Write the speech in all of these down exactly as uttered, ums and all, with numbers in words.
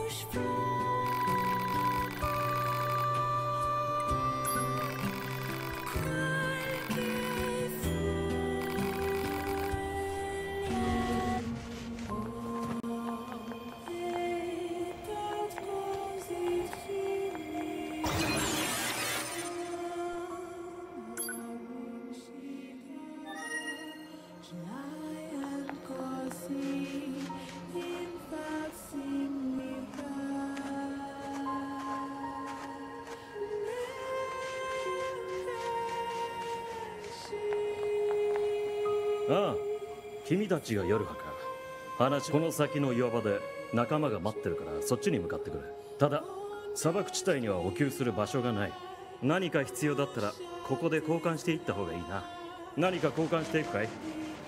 ああ、君たちが夜派か。話この先の岩場で仲間が待ってるからそっちに向かってくる。ただ砂漠地帯には補給する場所がない。何か必要だったらここで交換していった方がいいな。何か交換していくかい？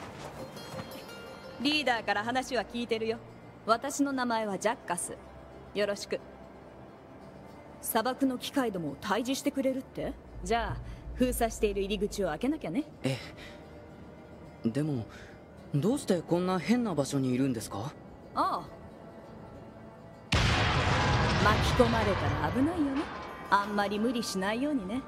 リーダーから話は聞いてるよ。私の名前はジャッカス。よろしく。砂漠の機械どもを退治してくれるって？じゃあ封鎖している入り口を開けなきゃね。 ええ。でもどうしてこんな変な場所にいるんですか？ ああ、巻き込まれたら危ないよね。あんまり無理しないようにね。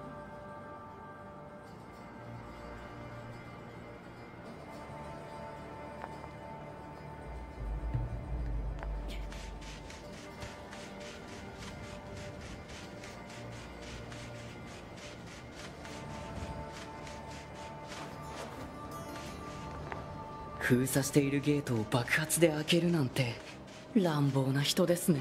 封鎖しているゲートを爆発で開けるなんて乱暴な人ですね。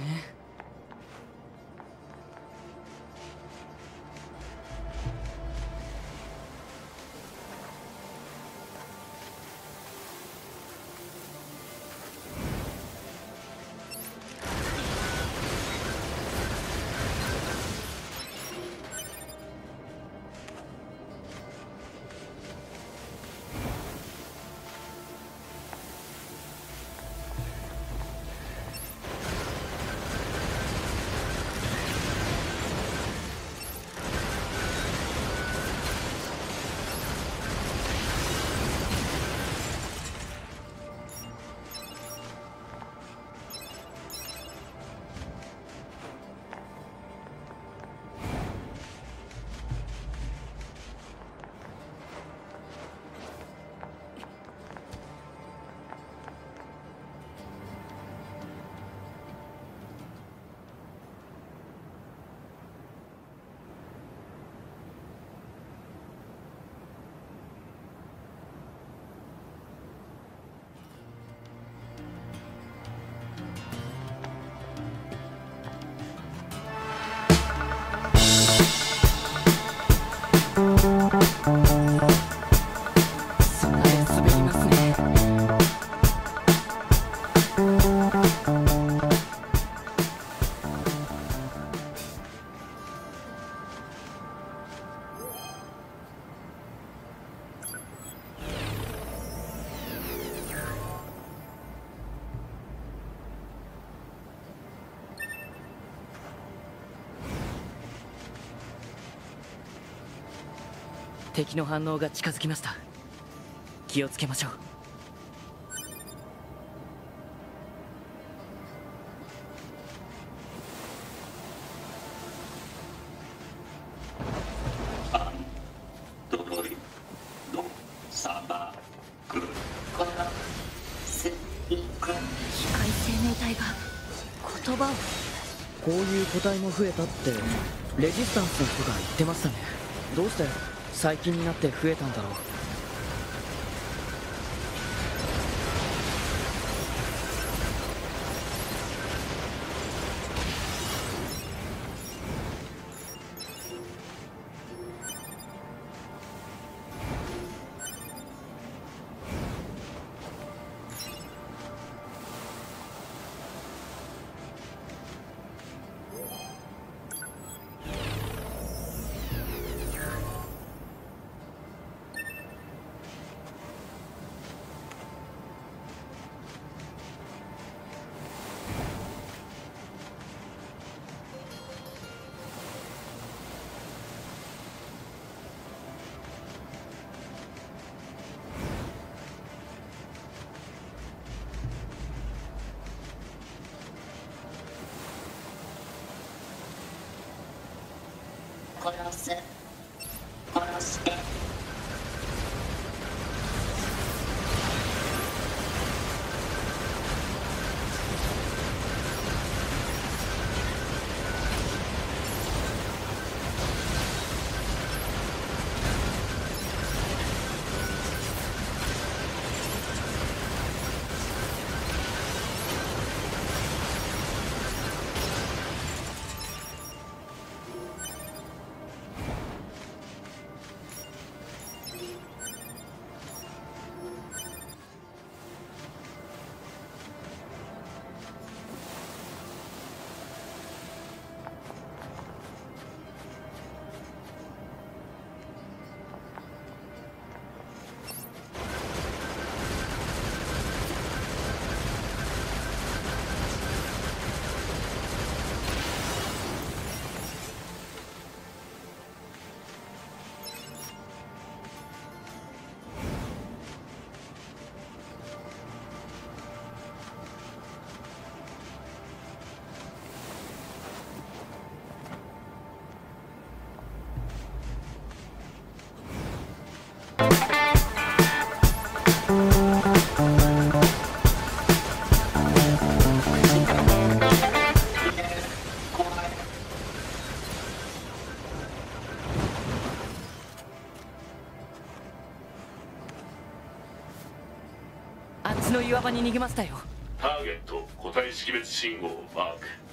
敵の反応が近づきました。気をつけましょう。 アンドロイド砂漠から戦力。機械生命体が言葉を。 こういう個体も増えたってレジスタンスの人が言ってましたね。どうして最近になって増えたんだろう。 殺す。殺して。 あっちの岩場に逃げましたよ。 ターゲット個体識別信号をマーク。